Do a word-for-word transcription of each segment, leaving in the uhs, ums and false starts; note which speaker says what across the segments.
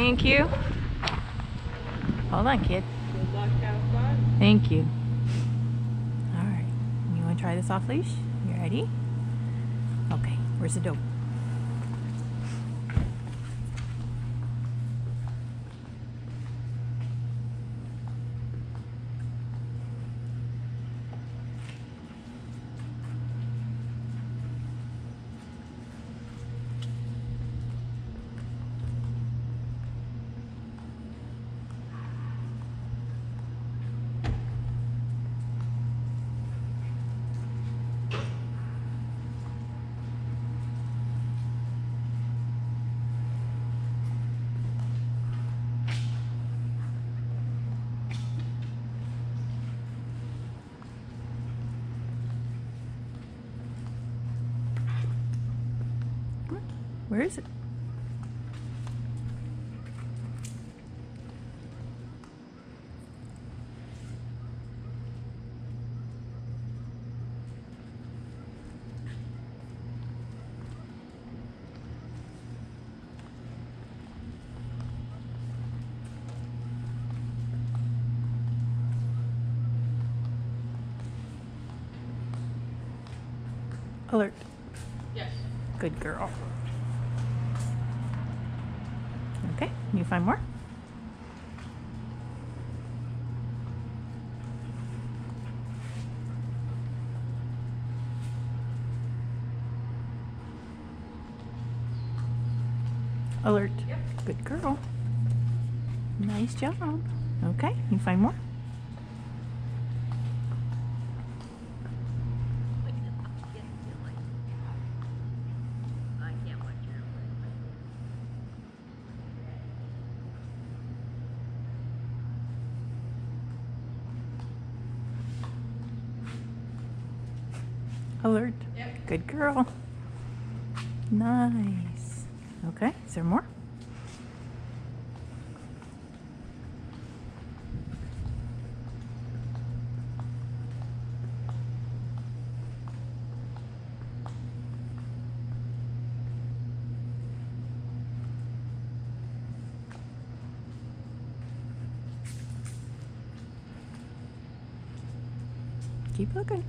Speaker 1: Thank you. Hold on, kid.
Speaker 2: Good luck, have fun.
Speaker 1: Thank you. All right. You want to try this off leash? You ready? Okay. Where's the dope? Where is it? Alert.
Speaker 2: Yes.
Speaker 1: Good girl. Okay, can you find more? Alert.
Speaker 2: Yep.
Speaker 1: Good girl. Nice job. Okay, can you find more? Alert.
Speaker 2: Yep.
Speaker 1: Good girl. Nice. Okay, is there more? Keep looking.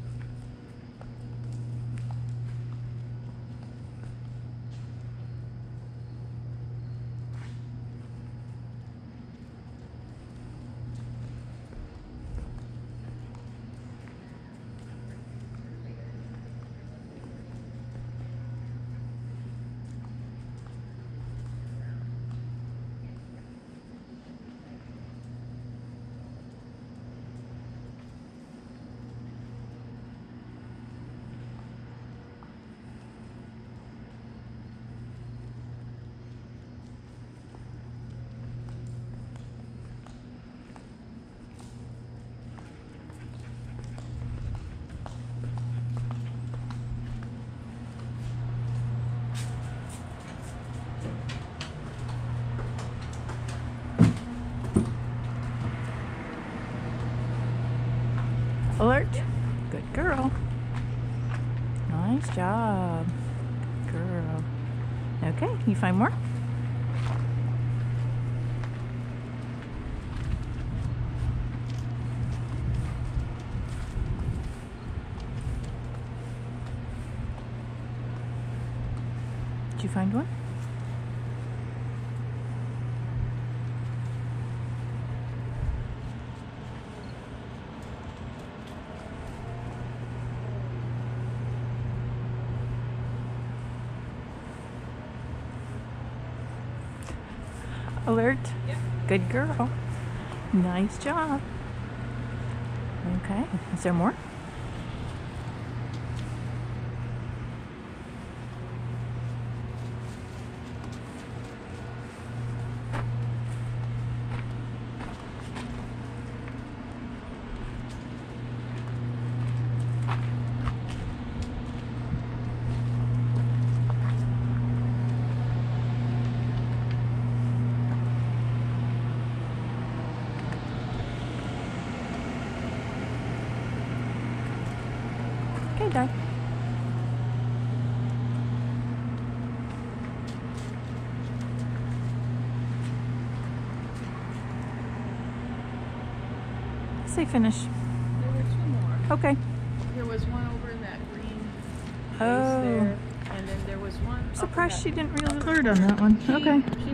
Speaker 1: Alert. Good girl. Nice job. Good girl. Okay, can you find more? Did you find one? Alert.
Speaker 2: Yep.
Speaker 1: Good girl. Nice job. Okay, is there more? Okay, done. Say finish.
Speaker 2: There were two more.
Speaker 1: Okay.
Speaker 2: There was one over in that green
Speaker 1: Oh.
Speaker 2: place there, and then there was one.
Speaker 1: I'm
Speaker 2: up in
Speaker 1: surprised
Speaker 2: that-
Speaker 1: she didn't really alert on that one.
Speaker 2: She-
Speaker 1: Okay.
Speaker 2: She